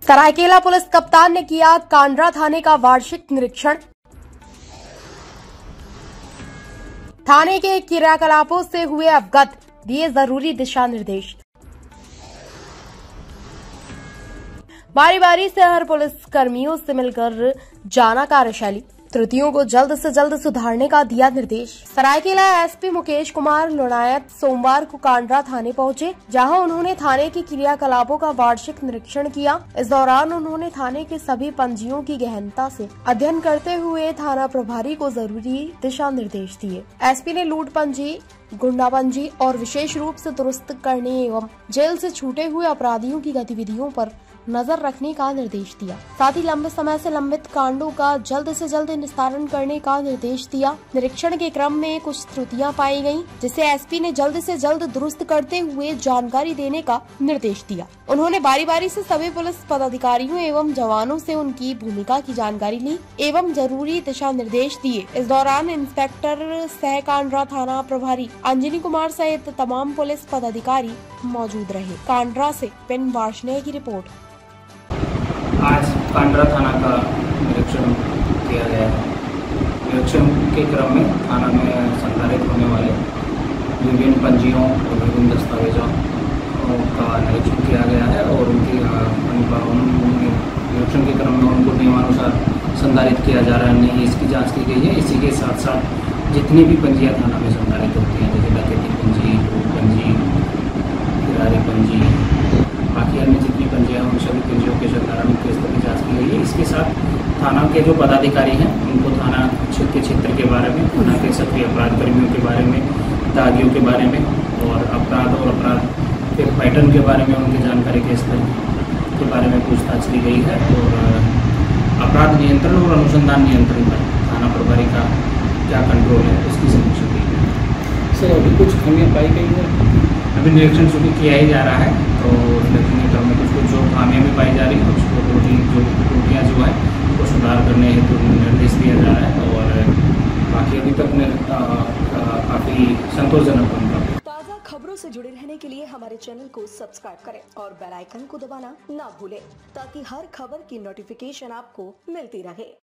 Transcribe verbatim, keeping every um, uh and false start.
Seraikela police कप्तान ने किया कांड्रा थाने का वार्षिक निरीक्षण। थाने के क्रियाकलापों से हुए अवगत, दिए जरूरी दिशा निर्देश। बारी बारी से हर पुलिस कर्मियों से मिलकर जाना कार्यशैली, त्रुटियों को जल्द से जल्द सुधारने का दिया निर्देश। सरायकेला एसपी मुकेश कुमार लोनायत सोमवार को कांड्रा थाने पहुंचे, जहां उन्होंने थाने की क्रियाकलापों का वार्षिक निरीक्षण किया। इस दौरान उन्होंने थाने के सभी पंजियों की गहनता से अध्ययन करते हुए थाना प्रभारी को जरूरी दिशा निर्देश दिए। एसपी ने लूट पंजी, गुंडा पंजी और विशेष रूप से दुरुस्त करने एवं जेल से छूटे हुए अपराधियों की गतिविधियों पर नजर रखने का निर्देश दिया। साथ ही लंबे समय से लंबित कांडों का जल्द से जल्द निस्तारण करने का निर्देश दिया। निरीक्षण के क्रम में कुछ त्रुटियां पाई गयीं, जिसे एसपी ने जल्द से जल्द दुरुस्त करते हुए जानकारी देने का निर्देश दिया। उन्होंने बारी बारी से सभी पुलिस पदाधिकारियों एवं जवानों से उनकी भूमिका की जानकारी ली एवं जरूरी दिशा निर्देश दिए। इस दौरान इंस्पेक्टर सह कांड्रा थाना प्रभारी अंजनी कुमार सहित तमाम पुलिस पदाधिकारी मौजूद रहे। कांड्रा से पिन वार्ष्णेय की रिपोर्ट। आज कांड्रा थाना का निरीक्षण किया गया है। निरीक्षण के क्रम में थाना में संचालित होने वाले विभिन्न पंजियों और विभिन्न दस्तावेजों का निरीक्षण किया गया है और उनकी निरीक्षण के क्रम में उनको नियमानुसार संचालित किया जा रहा है नहीं, इसकी जांच की गई है। इसी के साथ साथ जितनी भी पंजियाँ थाना में संचालित होती हैं, जैसे डकैती पंजी, पंजी, फिरारी पंजी, बाकी अन्य जितनी पंजियाँ हैं उन सभी पंजियों के संचालन के स्तर की जाँच की गई है। इसके साथ थाना के जो पदाधिकारी हैं उनको थाना के क्षेत्र के बारे में, थाना के सक्रिय अपराध कर्मियों के बारे में, दागियों के बारे में और अपराध और अपराध के पैटर्न के बारे में उनकी जानकारी के स्तर के बारे में पूछताछ की गई है और अपराध नियंत्रण और अनुसंधान नियंत्रण पर थाना प्रभारी का क्या कंट्रोल है उसकी समीक्षा की गई है। सर, अभी कुछ खामियाँ पाई गई हैं? अभी निरीक्षण शुरू किया ही जा रहा है, तो निरीक्षण के क्रम में कुछ कुछ जो खामियाँ भी पाई जा रही हैं उसको त्रुटि जो त्रुटियाँ जो है उसको सुधार करने हेतु निर्देश दिया जा रहा है और बाकी अभी तक काफ़ी संतोषजनक उनका। ताज़ा खबरों से जुड़े रहने के लिए हमारे चैनल को सब्सक्राइब करें और बेल आइकन को दबाना ना भूलें, ताकि हर खबर की नोटिफिकेशन आपको मिलती रहे।